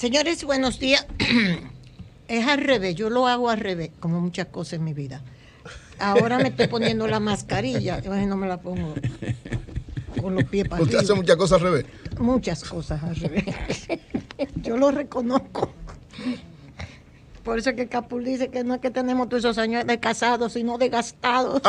Señores, buenos días. Es al revés, yo lo hago al revés, como muchas cosas en mi vida. Ahora me estoy poniendo la mascarilla, entonces no me la pongo con los pies para ¿Usted arriba. hace muchas cosas al revés? Muchas cosas al revés. Yo lo reconozco. Por eso es que Capul dice que no es que tenemos todos esos años de casados, sino de gastados.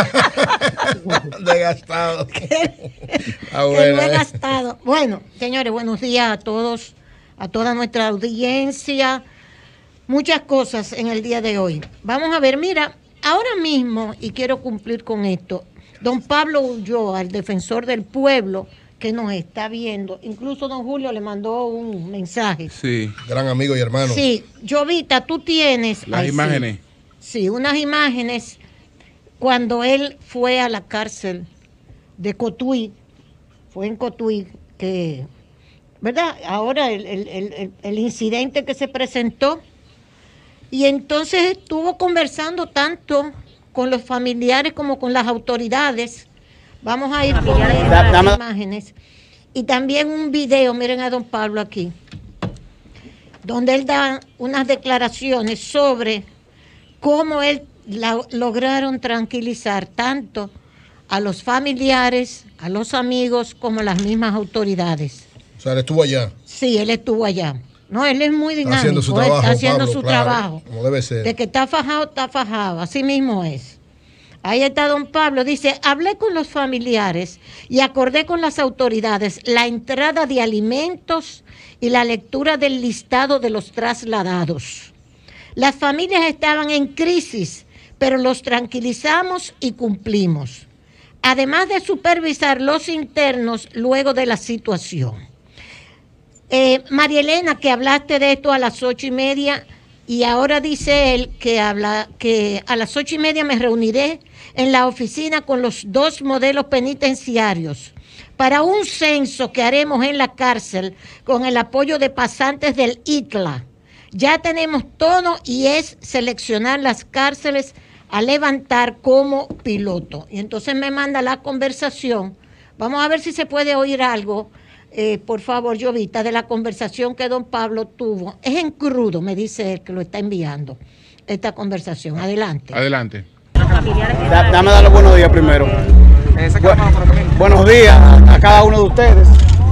De gastados. Que no he gastado. Bueno, señores, buenos días a todos, a toda nuestra audiencia. Muchas cosas en el día de hoy. Vamos a ver, mira, ahora mismo, y quiero cumplir con esto, don Pablo Ulloa, el defensor del pueblo, que nos está viendo, incluso don Julio le mandó un mensaje. Sí. Gran amigo y hermano. Sí, Jovita, tú tienes... Las imágenes. Sí, unas imágenes cuando él fue a la cárcel de Cotuí, fue en Cotuí, que, ¿verdad? Ahora el incidente que se presentó, y entonces estuvo conversando tanto con los familiares como con las autoridades. Vamos a ir con las imágenes. Y también un video, miren a don Pablo aquí, donde él da unas declaraciones sobre cómo él lograron tranquilizar tanto a los familiares, a los amigos, como a las mismas autoridades. O sea, él estuvo allá. Sí, él estuvo allá. No, él es muy dinámico. Haciendo su trabajo, está haciendo Pablo, su claro, trabajo. como debe ser. De que está fajado, así mismo es. Ahí está don Pablo, dice, hablé con los familiares y acordé con las autoridades la entrada de alimentos y la lectura del listado de los trasladados. Las familias estaban en crisis, pero los tranquilizamos y cumplimos. Además de supervisar los internos luego de la situación. María Elena, que hablaste de esto a las 8:30, y ahora dice él que a las 8:30 me reuniré en la oficina con los 2 modelos penitenciarios para un censo que haremos en la cárcel con el apoyo de pasantes del ITLA. Ya tenemos todo y es seleccionar las cárceles a levantar como piloto. Y entonces me manda la conversación. Vamos a ver si se puede oír algo. Por favor, Jovita, de la conversación que don Pablo tuvo. Es en crudo, me dice él, que lo está enviando, esta conversación. Adelante. Adelante. Dame dar los buenos días primero. Buenos días a cada uno de ustedes.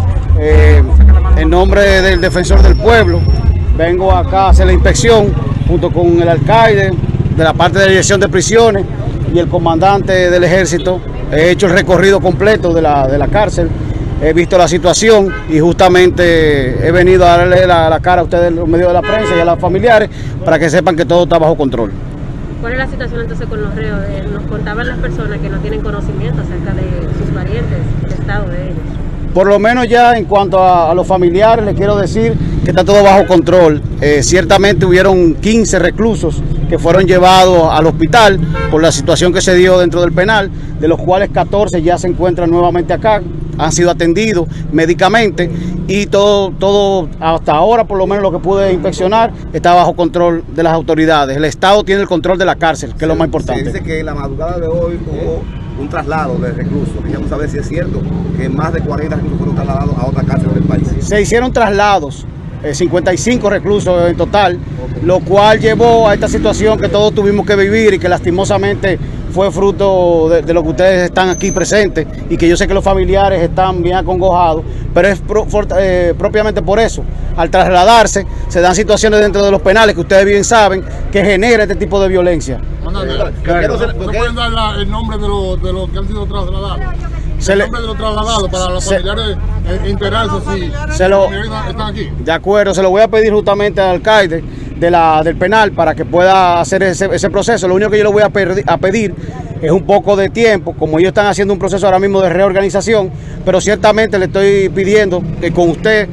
En nombre del defensor del pueblo, vengo acá a hacer la inspección junto con el alcalde de la parte de la dirección de prisiones y el comandante del ejército. He hecho el recorrido completo de la cárcel. He visto la situación y justamente he venido a darle la cara a ustedes, los medios de la prensa y a los familiares, para que sepan que todo está bajo control. ¿Cuál es la situación entonces con los reos? Nos contaban las personas que no tienen conocimiento acerca de sus parientes, el estado de ellos. Por lo menos ya en cuanto a los familiares, les quiero decir que está todo bajo control. Ciertamente hubieron 15 reclusos que fueron llevados al hospital por la situación que se dio dentro del penal, de los cuales 14 ya se encuentran nuevamente acá, han sido atendidos médicamente y todo hasta ahora, por lo menos lo que pude inspeccionar, está bajo control de las autoridades. El Estado tiene el control de la cárcel, que es lo más importante. Se dice que la madrugada de hoy hubo un traslado de reclusos. Queríamos saber si es cierto que más de 40 reclusos fueron trasladados a otra cárcel del país. Se hicieron traslados, 55 reclusos en total, lo cual llevó a esta situación que todos tuvimos que vivir y que lastimosamente fue fruto de lo que ustedes están aquí presentes y que yo sé que los familiares están bien acongojados, pero es propiamente por eso. Al trasladarse se dan situaciones dentro de los penales que ustedes bien saben que genera este tipo de violencia. ¿No pueden dar el nombre de los que han sido trasladados? El nombre de los trasladados para los familiares enterarse si están aquí. De acuerdo, se lo voy a pedir justamente al alcalde del penal para que pueda hacer ese proceso. Lo único que yo le voy a pedir es un poco de tiempo, como ellos están haciendo un proceso ahora mismo de reorganización, pero ciertamente le estoy pidiendo que con usted,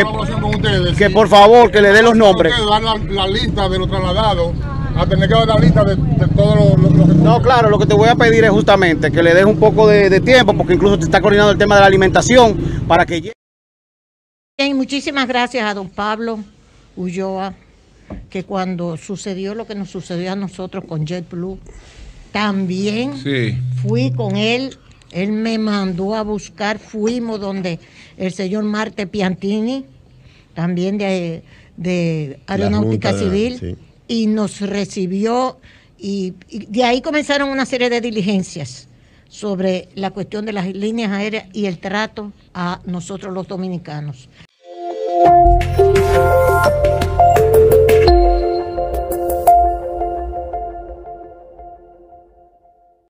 que por favor que le dé los nombres. Dar la lista de los trasladados, a tener que dar la lista de todos los que... No, claro, lo que te voy a pedir es justamente que le des un poco de tiempo, porque incluso te está coordinando el tema de la alimentación para que llegue. Bien, muchísimas gracias a don Pablo Ulloa, que cuando sucedió lo que nos sucedió a nosotros con JetBlue, también fui con él me mandó a buscar, fuimos donde el señor Marte Piantini, también de Aeronáutica Civil, sí. Y nos recibió, y de ahí comenzaron una serie de diligencias sobre la cuestión de las líneas aéreas y el trato a nosotros los dominicanos.